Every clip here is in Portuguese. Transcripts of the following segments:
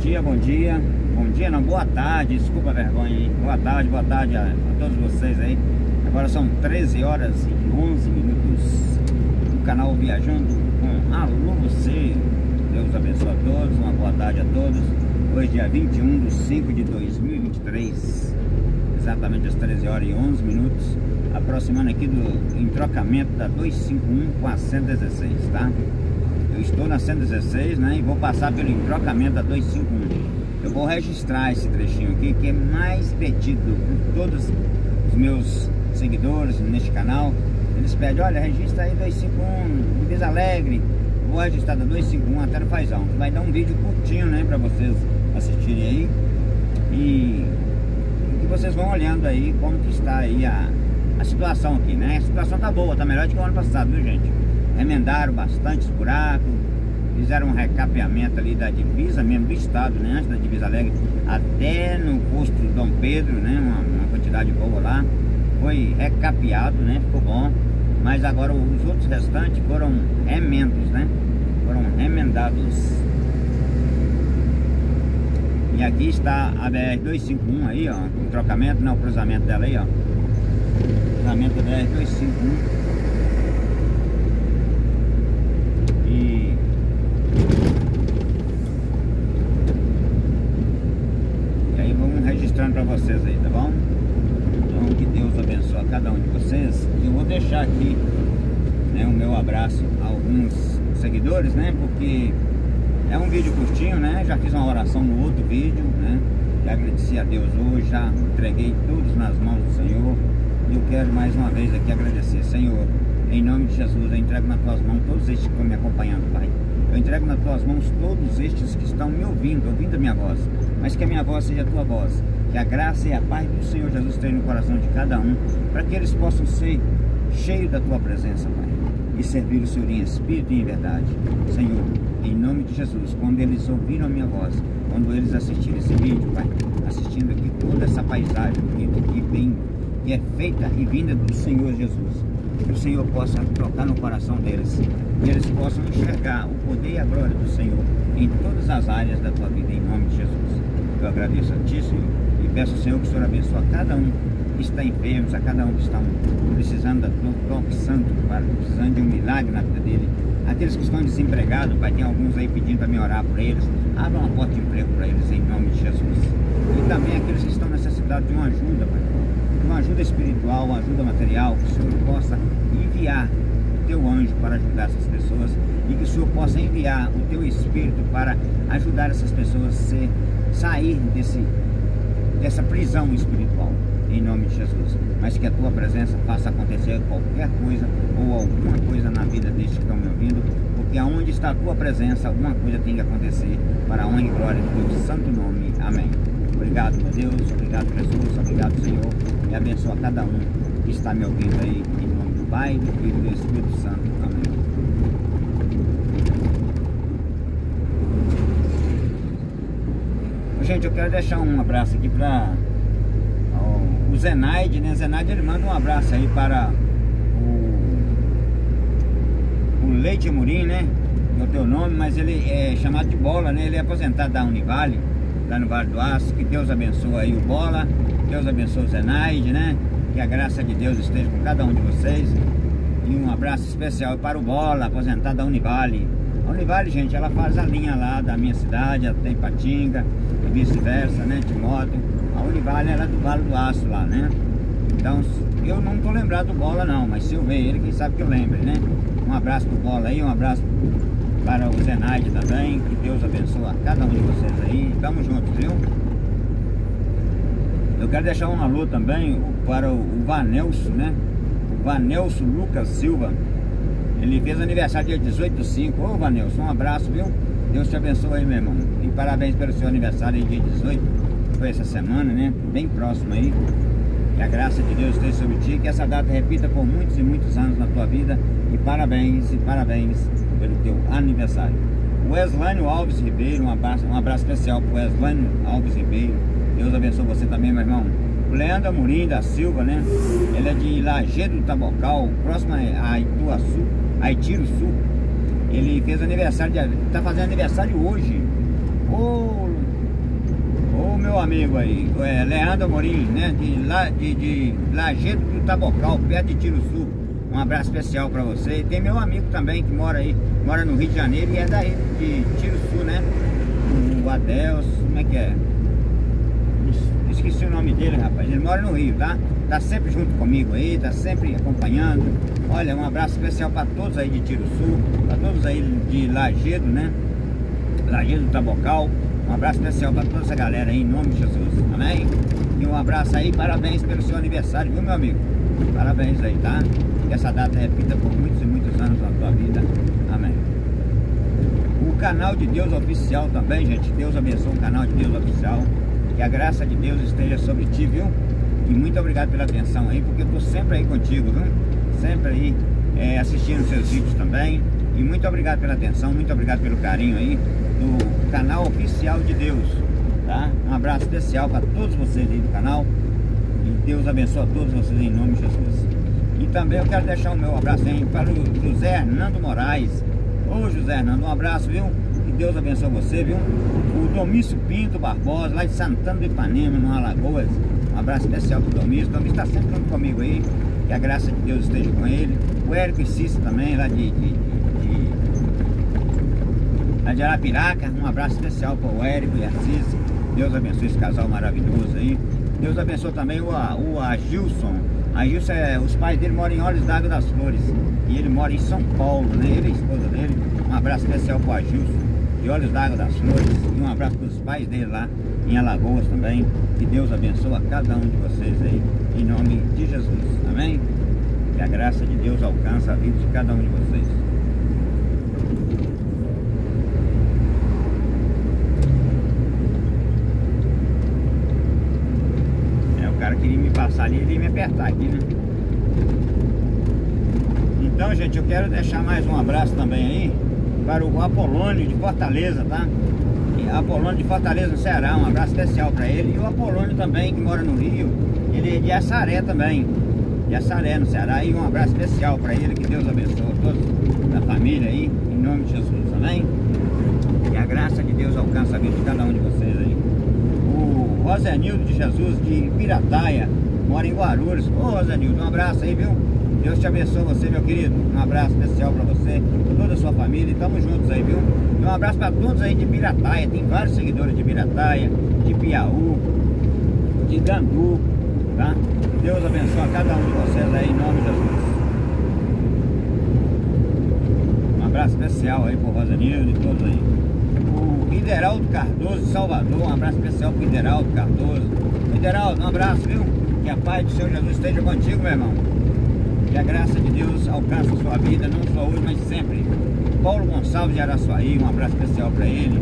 bom dia. Bom dia não, boa tarde, desculpa a vergonha aí. Boa tarde a todos vocês aí. Agora são 13 horas e 11 minutos no canal Viajando com Alô Você. Deus abençoe a todos, uma boa tarde a todos. Hoje dia 21 de 5 de 2023, exatamente às 13 horas e 11 minutos, aproximando aqui do entrocamento da 251 com a 116, tá? Eu estou na 116, né, e vou passar pelo entrocamento da 251. Eu vou registrar esse trechinho aqui, que é mais pedido por todos os meus seguidores neste canal. Eles pedem, olha, registra aí 251 Divisa Alegre. Vou registrar da 251 até no Paizão. Vai dar um vídeo curtinho, né, para vocês assistirem aí. E vocês vão olhando aí como que está aí a situação aqui, né? A situação tá boa, tá melhor do que o ano passado, viu, gente? Remendaram bastante os buracos, fizeram um recapeamento ali da divisa mesmo do estado, né? Antes da Divisa Alegre, até no posto Dom Pedro, né? Uma quantidade boa lá. Foi recapeado, né? Ficou bom. Mas agora os outros restantes foram remendos, né? Foram remendados. E aqui está a BR-251 aí, ó. O trocamento, né? O cruzamento dela aí, ó. O cruzamento da BR-251. Registrando para vocês aí, tá bom? Então que Deus abençoe a cada um de vocês. Eu vou deixar aqui, né, o meu abraço a alguns seguidores, né? Porque é um vídeo curtinho, né? Já fiz uma oração no outro vídeo, né? E agradeci a Deus hoje, já entreguei todos nas mãos do Senhor. E eu quero mais uma vez aqui agradecer, Senhor, em nome de Jesus, eu entrego nas tuas mãos todos estes que estão me acompanhando, Pai. Eu entrego nas tuas mãos todos estes que estão me ouvindo a minha voz, mas que a minha voz seja a tua voz, que a graça e a paz do Senhor Jesus tenham no coração de cada um, para que eles possam ser cheios da tua presença, Pai, e servir o Senhor em espírito e em verdade. Senhor, em nome de Jesus, quando eles ouviram a minha voz, quando eles assistirem esse vídeo, Pai, assistindo aqui toda essa paisagem bonita que vem, que é feita e vinda do Senhor Jesus, que o Senhor possa tocar no coração deles e eles possam enxergar o poder e a glória do Senhor em todas as áreas da tua vida, em nome de Jesus. Eu agradeço a ti, Senhor, e peço ao Senhor que o Senhor abençoe a cada um que está enfermo, a cada um que está precisando da tua toque santo, Pai, precisando de um milagre na vida dele. Aqueles que estão desempregados, Pai, tem alguns aí pedindo para me orar por eles. Abra uma porta de emprego para eles em nome de Jesus. E também aqueles que estão necessitados de uma ajuda, Pai, uma ajuda espiritual, uma ajuda material, que o Senhor possa enviar o teu anjo para ajudar essas pessoas e que o Senhor possa enviar o teu Espírito para ajudar essas pessoas a sair dessa prisão espiritual, em nome de Jesus. Mas que a tua presença faça acontecer qualquer coisa ou alguma coisa na vida destes que estão me ouvindo, porque aonde está a tua presença, alguma coisa tem que acontecer para a honra e glória do teu santo nome. Amém. Obrigado, meu Deus, obrigado, Jesus, obrigado, Senhor, e abençoa cada um que está me ouvindo aí, em nome do Pai, do Filho e do Espírito Santo. Amém. Gente, eu quero deixar um abraço aqui para o Zenaide, né? Zenaide, ele manda um abraço aí para o Leite Amorim, né? É o teu nome, mas ele é chamado de Bola, né? Ele é aposentado da Univale, lá no Vale do Aço. Que Deus abençoe aí o Bola, Deus abençoe o Zenaide, né? Que a graça de Deus esteja com cada um de vocês. E um abraço especial para o Bola, aposentado da Univale. A Univale, gente, ela faz a linha lá da minha cidade, ela tem Patinga e vice-versa, né? De moto. A Univale era do Vale do Aço lá, né? Então, eu não tô lembrado do Bola não, mas se eu ver ele, quem sabe que eu lembre, né? Um abraço pro Bola aí, um abraço para o Zenaide também. Que Deus abençoe a cada um de vocês aí. Tamo juntos, viu? Eu quero deixar um alô também para o Vanelson, né? O Vanelson Lucas Silva. Ele fez aniversário dia 18/5. Ô Vanelson, um abraço, viu? Deus te abençoe aí, meu irmão. E parabéns pelo seu aniversário aí, dia 18. Foi essa semana, né? Bem próximo aí. Que a graça de Deus esteja sobre ti. Que essa data repita por muitos e muitos anos na tua vida. E parabéns pelo teu aniversário. O Weslânio Alves Ribeiro, um abraço especial pro Weslânio Alves Ribeiro. Deus abençoe você também, meu irmão. O Leandro Amorim da Silva, né? Ele é de Lajeado do Tabocal, próximo a Ituaçu, Aitiro Sul. Ele fez aniversário, tá fazendo aniversário hoje. Ô, o meu amigo aí, Leandro Amorim, né? De Lajedo do Tabocal, perto de Tiruçu. Um abraço especial para você. E tem meu amigo também que mora aí, mora no Rio de Janeiro e é daí de Tiruçu, né? O Adelso, como é que é? Esqueci o nome dele, rapaz. Ele mora no Rio, tá? Tá sempre junto comigo aí, tá sempre acompanhando. Olha, um abraço especial para todos aí de Tiruçu, para todos aí de Lajedo, né? Lajedo do Tabocal. Um abraço especial para toda essa galera aí, em nome de Jesus, amém? E um abraço aí, parabéns pelo seu aniversário, viu, meu amigo? Parabéns aí, tá? Que essa data repita por muitos e muitos anos na tua vida, amém? O canal de Deus Oficial também, gente, Deus abençoe o canal de Deus Oficial. Que a graça de Deus esteja sobre ti, viu? E muito obrigado pela atenção aí, porque eu tô sempre aí contigo, viu? Sempre aí assistindo seus vídeos também. E muito obrigado pela atenção, muito obrigado pelo carinho aí do canal oficial de Deus, tá? Um abraço especial para todos vocês aí do canal. E Deus abençoe a todos vocês em nome de Jesus. E também eu quero deixar o meu abraço aí para o José Hernando Moraes. Ô José Hernando, um abraço, viu? Que Deus abençoe você, viu? O Domício Pinto Barbosa, lá de Santana do Ipanema, no Alagoas. Um abraço especial pro Domício. O Domício está sempre junto comigo aí. Que a graça de Deus esteja com ele. O Érico e Cícero também, lá de Arapiraca. Um abraço especial para o Érico e a Cícero. Deus abençoe esse casal maravilhoso aí. Deus abençoe também o Agilson. Agilson, os pais dele moram em Olhos d'Água das Flores. E ele mora em São Paulo, né? Ele e a esposa dele. Um abraço especial para o Agilson de Olhos d'Água das Flores. E um abraço para os pais dele lá em Alagoas também. Que Deus abençoe a cada um de vocês aí, em nome de Jesus, amém? Que a graça de Deus alcance a vida de cada um de vocês. O cara queria me passar ali, ele ia me apertar aqui, né? Então, gente, eu quero deixar mais um abraço também aí para o Apolônio de Fortaleza, tá? Apolônio de Fortaleza, no Ceará, um abraço especial para ele. E o Apolônio também, que mora no Rio, ele é de Assaré também, de Assaré, no Ceará. E um abraço especial para ele, que Deus abençoe a todos da família aí, em nome de Jesus, amém? Que a graça de Deus alcance a vida de cada um de vocês aí. O Rosenildo de Jesus, de Pirataia, mora em Guarulhos. Ô Rosenildo, um abraço aí, viu? Deus te abençoe você, meu querido. Um abraço especial para você, toda a sua família. E tamo juntos aí, viu? E um abraço para todos aí de Pirataia. Tem vários seguidores de Pirataia, de Piauí, de Gandu, tá? Deus abençoe a cada um de vocês aí, em nome de Jesus. Um abraço especial aí pro Rosanildo e todos aí. O Ideraldo Cardoso de Salvador, um abraço especial pro Ideraldo Cardoso. Ideraldo, um abraço, viu? Que a paz do Senhor Jesus esteja contigo, meu irmão. Que a graça de Deus alcance a sua vida, não só hoje, mas sempre. Paulo Gonçalves de Araçuaí, um abraço especial para ele.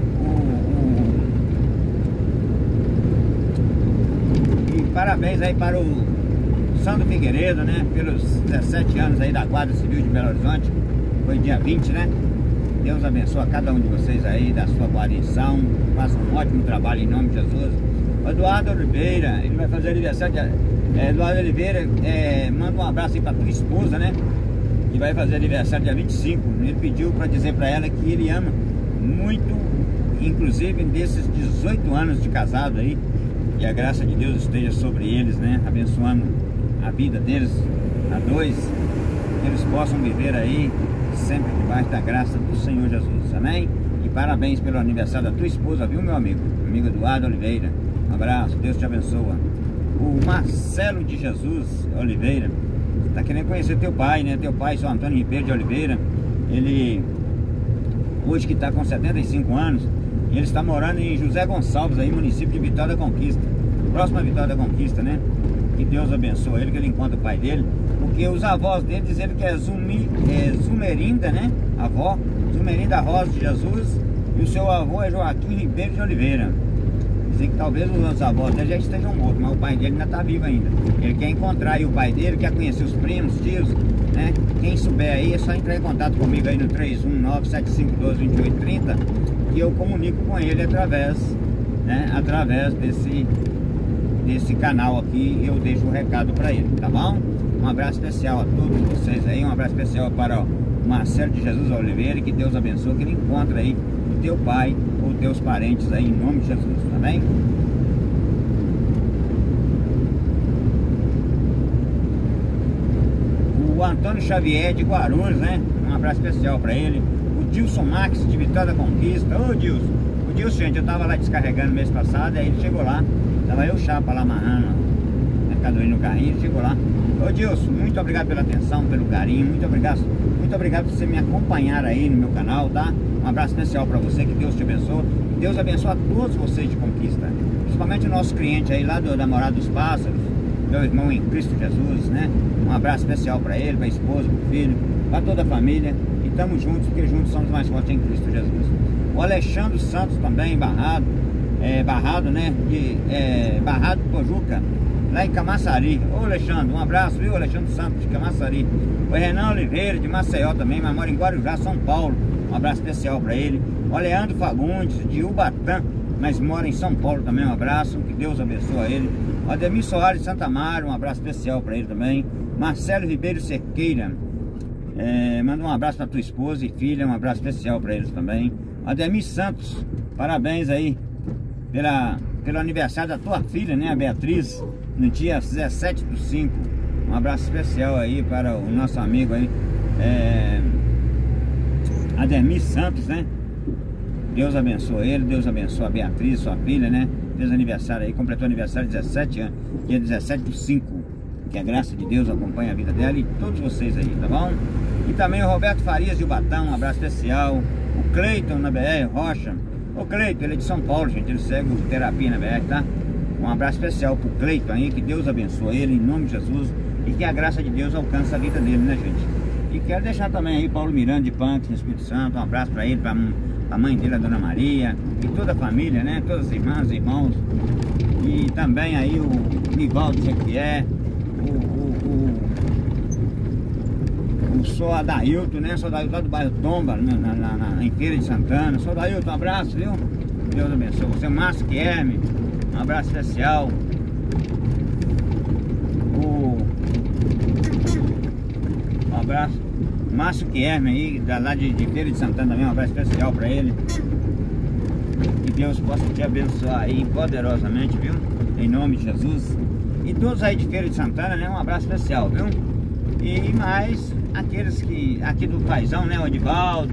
E parabéns aí para o Sandro Figueiredo, né? Pelos 17 anos aí da Guarda Civil de Belo Horizonte. Foi dia 20, né? Deus abençoe a cada um de vocês aí, da sua guarnição. Faça um ótimo trabalho em nome de Jesus. O Eduardo Oliveira, ele vai fazer aniversário de... Eduardo Oliveira, manda um abraço aí pra tua esposa, né? Que vai fazer aniversário dia 25. Ele pediu pra dizer pra ela que ele ama muito, inclusive desses 18 anos de casado aí. E a graça de Deus esteja sobre eles, né? Abençoando a vida deles, a dois. Que eles possam viver aí sempre debaixo da graça do Senhor Jesus, amém? E parabéns pelo aniversário da tua esposa, viu, meu amigo? Meu amigo Eduardo Oliveira. Um abraço, Deus te abençoa. O Marcelo de Jesus Oliveira tá querendo conhecer teu pai, né? Teu pai, São Antônio Ribeiro de Oliveira. Ele hoje que tá com 75 anos, ele está morando em José Gonçalves, aí, município de Vitória da Conquista, próxima Vitória da Conquista, né? Que Deus abençoe ele, que ele encontre o pai dele, porque os avós dele dizem que é Zumerinda, né? Avó Zumerinda Rosa de Jesus, e o seu avô é Joaquim Ribeiro de Oliveira. Dizem que talvez os avós dele já estejam mortos, mas o pai dele ainda está vivo ainda. Ele quer encontrar aí o pai dele, quer conhecer os primos, tios, né? Quem souber aí é só entrar em contato comigo aí no 319-7512-2830, que eu comunico com ele através, né? Através desse canal aqui, eu deixo o recado para ele, tá bom? Um abraço especial a todos vocês aí, um abraço especial para o Marcelo de Jesus Oliveira, que Deus abençoe, que ele encontre aí o teu pai ou teus parentes aí, em nome de Jesus, tá bem? O Antônio Xavier de Guarulhos, né? Um abraço especial para ele. O Dilson Max de Vitória da Conquista. Ô Dilson, o Dilson, gente, eu tava lá descarregando mês passado, aí ele chegou lá, tava eu chapa lá amarrando mercadoria no carrinho, chegou lá. Ô Dilson, muito obrigado pela atenção, pelo carinho, muito obrigado por você me acompanhar aí no meu canal, tá? Um abraço especial para você, que Deus te abençoe. Deus abençoe a todos vocês de Conquista, principalmente o nosso cliente aí lá da Morada dos Pássaros, meu irmão em Cristo Jesus, né? Um abraço especial para ele, para a esposa, para o filho, para toda a família. E estamos juntos, porque juntos somos mais fortes em Cristo Jesus. O Alexandre Santos também, Barrado, né? Barrado Pojuca, lá em Camaçari. Ô Alexandre, um abraço, viu? Alexandre Santos de Camaçari. O Renan Oliveira de Maceió também, mas mora em Guarujá, São Paulo. Um abraço especial para ele. O Leandro Fagundes de Ubatã, mas mora em São Paulo também. Um abraço, que Deus abençoe ele. O Ademir Soares de Santa Mara, um abraço especial para ele também. Marcelo Ribeiro Cerqueira, manda um abraço para tua esposa e filha, um abraço especial para eles também. O Ademir Santos, parabéns aí pelo aniversário da tua filha, né, a Beatriz, no dia 17/5. Um abraço especial aí para o nosso amigo aí, Ademir Santos, né? Deus abençoe ele, Deus abençoe a Beatriz, sua filha, né? Fez aniversário aí, completou aniversário 17 anos, dia 17/5. Que a graça de Deus acompanhe a vida dela e todos vocês aí, tá bom? E também o Roberto Farias de Ubatã, um abraço especial. O Cleiton na BR Rocha. O Cleiton, ele é de São Paulo, gente, ele segue o Terapia na BR, tá? Um abraço especial pro Cleiton aí, que Deus abençoe ele em nome de Jesus e que a graça de Deus alcance a vida dele, né, gente? E quero deixar também aí Paulo Miranda de Pancas, no Espírito Santo, um abraço pra ele, pra mãe dele, a Dona Maria, e toda a família, né? Todas as irmãs e irmãos. E também aí o Nivaldo Xavier, o sou Adailton, né? Sou Adailton lá do bairro Tomba, em Feira de Santana. Sou Adailton, um abraço, viu? Deus abençoe você. O Márcio Guilherme, um abraço especial. Um abraço. Márcio Guilherme aí, lá de Feira de Santana também, um abraço especial pra ele. Que Deus possa te abençoar aí poderosamente, viu? Em nome de Jesus. E todos aí de Feira de Santana, né? Um abraço especial, viu? E mais aqueles que aqui do paizão, né? O Edivaldo,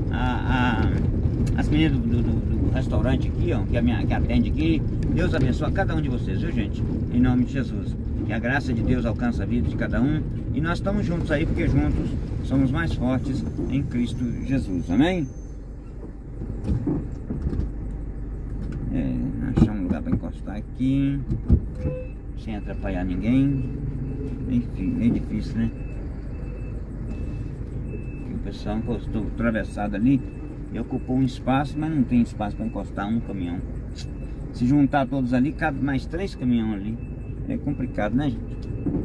as meninas do restaurante aqui, ó, que atende aqui. Deus abençoe a cada um de vocês, viu, gente? Em nome de Jesus. Que a graça de Deus alcance a vida de cada um. E nós estamos juntos aí, porque juntos somos mais fortes em Cristo Jesus. Amém? Achar um lugar para encostar aqui, sem atrapalhar ninguém. Enfim, meio difícil, né? O pessoal encostou atravessado ali e ocupou um espaço, mas não tem espaço para encostar um caminhão. Se juntar todos ali, cabe mais 3 caminhões ali. É complicado, né, gente?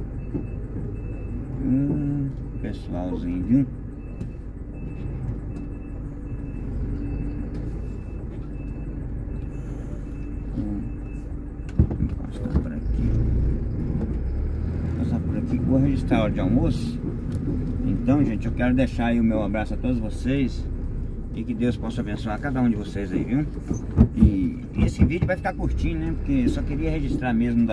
Pessoalzinho, viu? Encostar por aqui. Passar por aqui. Vou registrar a hora de almoço. Então, gente, eu quero deixar aí o meu abraço a todos vocês. E que Deus possa abençoar cada um de vocês aí, viu? E esse vídeo vai ficar curtinho, né? Porque eu só queria registrar mesmo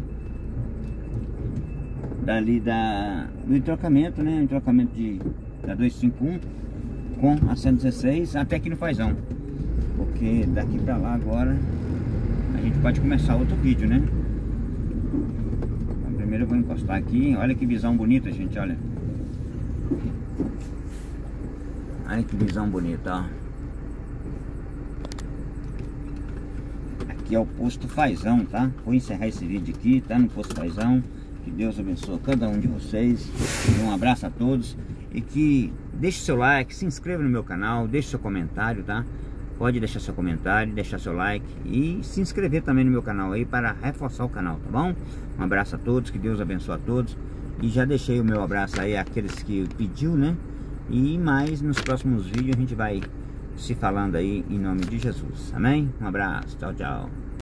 do entrocamento, né? Entrocamento da 251 com a 116 até aqui no Fazão. Porque daqui pra lá agora a gente pode começar outro vídeo, né? Então, primeiro eu vou encostar aqui. Olha que visão bonita, gente, olha. Olha que visão bonita, ó. Aqui é o posto Fazão, tá? Vou encerrar esse vídeo aqui, tá? No posto Fazão. Que Deus abençoe cada um de vocês. Um abraço a todos. E que deixe seu like, se inscreva no meu canal, deixe seu comentário, tá? Pode deixar seu comentário, deixar seu like e se inscrever também no meu canal aí para reforçar o canal, tá bom? Um abraço a todos, que Deus abençoe a todos. E já deixei o meu abraço aí àqueles que pediu, né? E mais nos próximos vídeos a gente vai se falando aí em nome de Jesus. Amém? Um abraço, tchau, tchau.